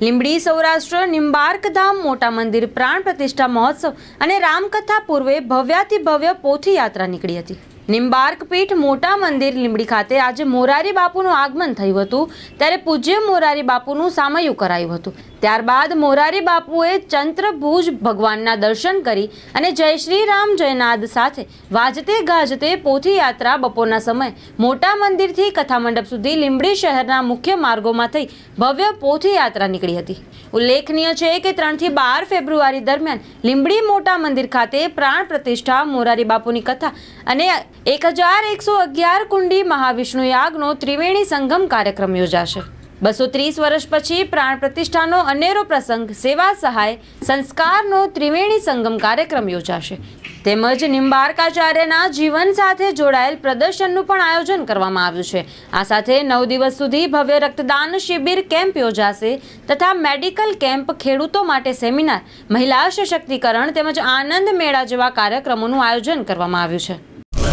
લીંબડી સૌરાષ્ટ્ર નિંબાર્ક ધામ મોટા મંદિર પ્રાણ પ્રતિષ્ઠા મહોત્સવ અને રામકથા પૂર્વે ભવ્યાતિ ભવ્ય પોથી યાત્રા નીકળી હતી। નિંબાર્ક પીઠ મોટા મંદિર લીંબડી ખાતે આજે મોરારી બાપુનું આગમન થયું હતું, ત્યારે પૂજ્ય મોરારી બાપુનું સામયું કરાયું હતું। ત્યારબાદ મોરારી બાપુએ ચંદ્રભુજ ભગવાનના દર્શન કરી અને જય શ્રી રામ જયનાદ સાથે વાજતે ગાજતે પોથી યાત્રા બપોરના સમયે મોટા મંદિરથી કથા મંડપ સુધી લીંબડી શહેરના મુખ્ય માર્ગોમાં થઈ ભવ્ય પોથી યાત્રા નીકળી હતી। ઉલ્લેખનીય છે કે 3 થી 12 ફેબ્રુઆરી દરમિયાન લીંબડી મોટા મંદિર ખાતે પ્રાણ પ્રતિષ્ઠા મોરારી બાપુની કથા અને 1111 કુંડી મહાવિષ્ણુ યાગનો ત્રિવેણી સંગમ કાર્યક્રમ યોજાશે। 230 વર્ષ પછી પ્રાણ પ્રતિષ્ઠાનો અનેરો પ્રસંગ સેવા સહાય સંસ્કારનો ત્રિવેણી સંગમ કાર્યક્રમ યોજાશે। તેમજ નિંબાર્કાચાર્યના જીવન સાથે જોડાયેલ પ્રદર્શનનું પણ આયોજન કરવામાં આવ્યું છે। આ સાથે 9 દિવસ સુધી ભવ્ય રક્તદાન શિબિર કેમ્પ યોજાશે તથા મેડિકલ કેમ્પ, ખેડૂતો માટે સેમિનાર, મહિલા સશક્તિકરણ તેમજ આનંદ મેળા જેવા કાર્યક્રમોનું આયોજન કરવામાં આવ્યું છે।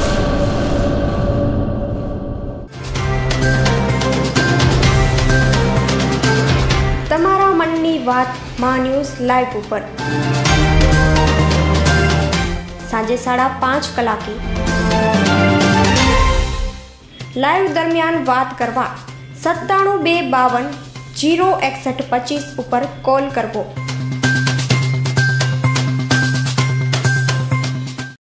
તમારા મનની વાત માં ન્યૂઝ લાઈવ ઉપર સાંજે 5:30 કલાકે લાઈવ દરમિયાન વાત કરવા 97 252 06125 ઉપર કોલ કરવો।